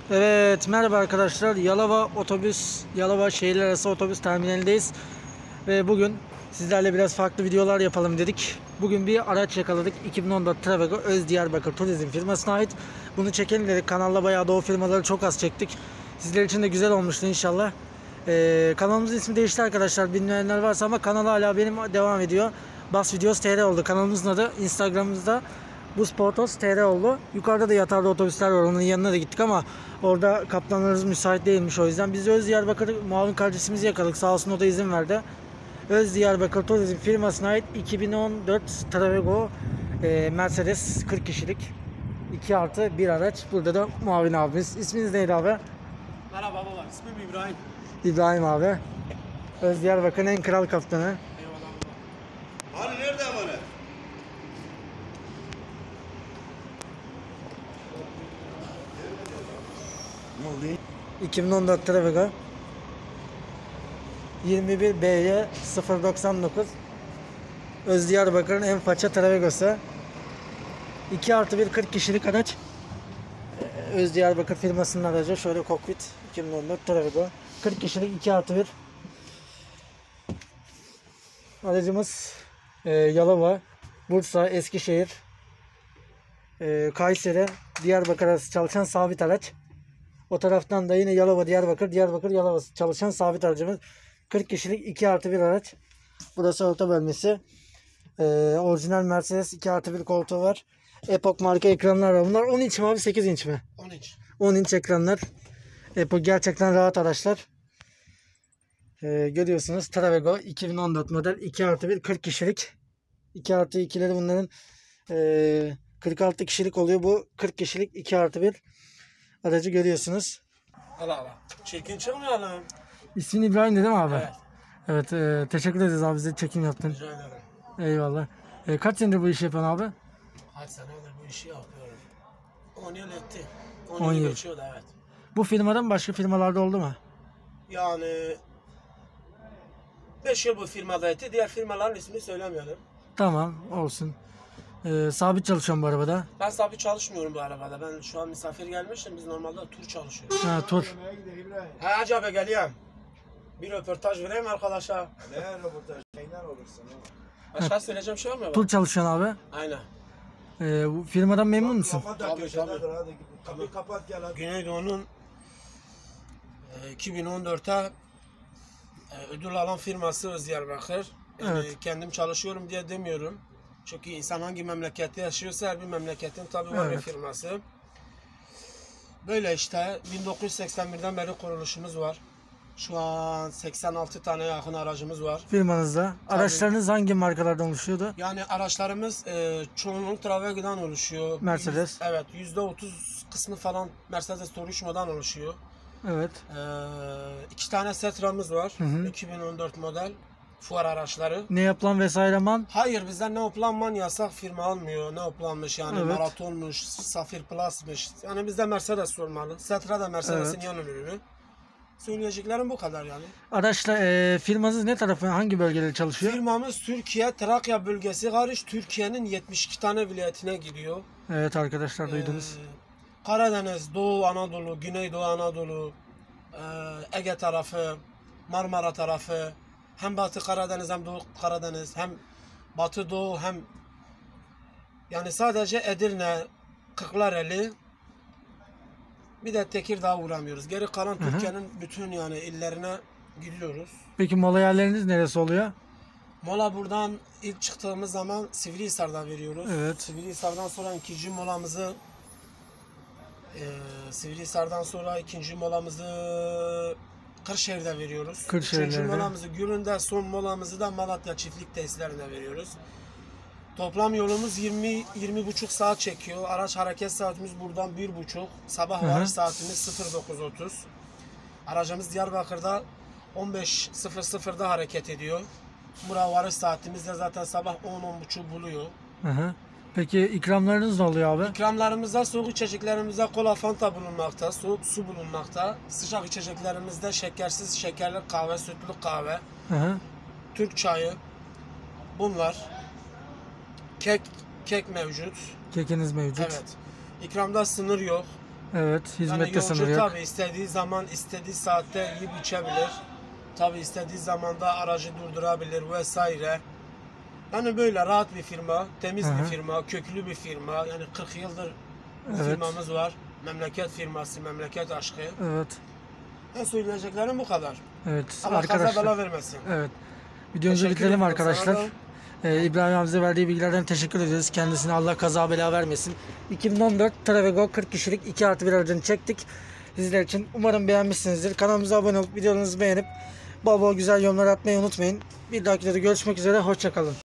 Evet, merhaba arkadaşlar. Yalova şehirler arası otobüs terminalindeyiz. Ve bugün sizlerle biraz farklı videolar yapalım dedik. Bugün bir araç yakaladık. 2014 Travego Özdiyarbakır Turizm firmasına ait. Bunu çekelim dedik. Kanalda bayağı da o firmaları çok az çektik. Sizler için de güzel olmuştu inşallah. Kanalımızın ismi değişti arkadaşlar. Bilmeyenler varsa ama kanal hala benim devam ediyor. Bas Videos TR oldu. Kanalımızın adı. Instagram'ımızda Busportos TR oldu. Yukarıda da yatarlı otobüsler var. Onun yanına da gittik ama orada kaptanlarımız müsait değilmiş o yüzden. Biz de Özdiyarbakır muavin kardeşimizi yakaladık. Sağ olsun o da izin verdi. Özdiyarbakır Turizm firmasına ait 2014 Travego Mercedes 40 kişilik 2+1 araç. Burada da muavin abimiz. İsminiz neydi abi? Merhaba baba, ismim İbrahim. İbrahim abi. Özdiyarbakır'ın en kral kaptanı. Eyvallah baba. Hani nerede bana? 2014 Travego 21 BY 099 Özdiyarbakır'ın en faça Travego'su. 2+1 40 kişilik araç. Özdiyarbakır firmasının aracı. Şöyle kokpit 2014 Travego 40 kişilik 2+1 aracımız. Yalova, Bursa, Eskişehir, Kayseri, Diyarbakır arası çalışan sabit araç. O taraftan da yine Yalova, Diyarbakır, Yalova çalışan sabit aracımız. 40 kişilik 2+1 araç. Burası orta bölmesi. Orijinal Mercedes 2+1 koltuğu var. Epoch marka ekranlar var. Bunlar 10 inç mi abi, 8 inç mi? 10 inç. 10 inç ekranlar. Epoch gerçekten rahat araçlar. Görüyorsunuz Travego 2014 model 2+1 40 kişilik. 2+2'leri bunların 46 kişilik oluyor. Bu 40 kişilik 2+1 aracı görüyorsunuz. Allah Allah. Çirkin çıkmayalım. İsmin İbrahim dedim abi. Evet. Evet, teşekkür ederiz abi, bize çekim yaptın. Rica ederim. Eyvallah. Kaç senedir bu işi yapıyorsun abi? Kaç senedir bu işi yapıyorum. 10 yıl etti. 10 10 yıl. yıl geçiyordu evet. Bu firmadan başka firmalarda oldu mu? Yani 5 yıl bu firmada etti. Diğer firmaların ismini söylemiyorum. Tamam, olsun. Sabit çalışıyorum bu arabada. Ben sabit çalışmıyorum bu arabada. Ben şu an misafir gelmiştim. Biz normalde tur çalışıyoruz. Ha, tur. Ha acaba geliyorum. Bir röportaj vereyim arkadaşa. Ne röportaj? Şeyler olursun. Başka söyleyeceğim şey var mı? Tur çalışıyorsun abi. Aynen. Bu firmadan memnun musun? Kapat da Tabii, köşededir tabii. hadi. Kapıyı kapat gel hadi. Güneydoğu'nun 2014'te ödül alan firması Özdiyarbakır. Yani Evet. kendim çalışıyorum diye demiyorum. Çünkü insan hangi memlekette yaşıyorsa her bir memleketin tabii var bir Evet. firması. Böyle işte 1981'den beri kuruluşumuz var. Şu an 86 tane yakın aracımız var. Firmanızda. Araçlarınız hangi markalardan oluşuyordu? Yani araçlarımız çoğunluk Travego'dan oluşuyor. Mercedes. Evet, %30 kısmı falan Mercedes Torino oluşuyor. Evet. 2 tane Setra'mız var. hı. 2014 model fuar araçları. Ne yapılan vesaire man? Hayır bizden Neoplan yasak firma almıyor. Neoplanmış yani Evet. Maratonmuş, Safir Plus'mış. Yani bizde Mercedes olmalı. Setra da Mercedes'in Evet. yan ürünü. Söyleyeceklerim bu kadar yani. Araçla firmanız ne tarafı, hangi bölgede çalışıyor? Firmamız Türkiye, Trakya bölgesi hariç Türkiye'nin 72 tane vilayetine gidiyor. Evet arkadaşlar, duydunuz. Karadeniz, Doğu Anadolu, Güneydoğu Anadolu, Ege tarafı, Marmara tarafı, hem Batı Karadeniz hem Doğu Karadeniz, hem Batı Doğu hem yani sadece Edirne, Kırklareli, bir de Tekirdağ'a uğramıyoruz. Geri kalan Türkiye'nin bütün yani illerine gidiyoruz. Peki mola yerleriniz neresi oluyor? Mola buradan ilk çıktığımız zaman Sivrihisar'da veriyoruz. Evet. Sivrihisar'dan sonra ikinci molamızı Kırşehir'de veriyoruz. Kırşehir'de. Üçüncü molamızı Gülün'de, son molamızı da Malatya çiftlik tesislerinde veriyoruz. Toplam yolumuz 20-20,5 saat çekiyor. Araç hareket saatimiz buradan 1,5. Sabah varış saatimiz 09.30. Aracımız Diyarbakır'da 15.00'da hareket ediyor. Buraya varış saatimiz de zaten sabah 10-10.30 buluyor. Hı. Peki ikramlarınız ne oluyor abi? İkramlarımızda soğuk içeceklerimizde kola, fanta bulunmakta, soğuk su bulunmakta. Sıcak içeceklerimizde şekersiz şekerli kahve, sütlü kahve, Hı. Türk çayı, bunlar. Kek mevcut. Kekiniz mevcut. Evet. İkramda sınır yok. Evet, Yani hizmette yolcu sınır yok. tabi istediği zaman, istediği saatte yiyip içebilir. Tabi istediği zaman da aracı durdurabilir vesaire. Yani böyle rahat bir firma, temiz Hı hı. bir firma, köklü bir firma. Yani 40 yıldır bu Evet. firmamız var. Memleket firması, memleket aşkı. Evet. En söyleyeceklerim bu kadar. Evet Allah kaza arkadaşlar. bela vermesin. Evet. Videomuzu Teşekkür bitirelim ediyorum arkadaşlar. sana İbrahim abimize verdiği bilgilerden teşekkür ederiz. Kendisine Allah kaza bela vermesin. 2014 Travego 40 kişilik 2+1 aracını çektik. Sizler için umarım beğenmişsinizdir. Kanalımıza abone olup videolarınızı beğenip bol bol güzel yorumlar atmayı unutmayın. Bir dahaki videoda görüşmek üzere. Hoşça kalın.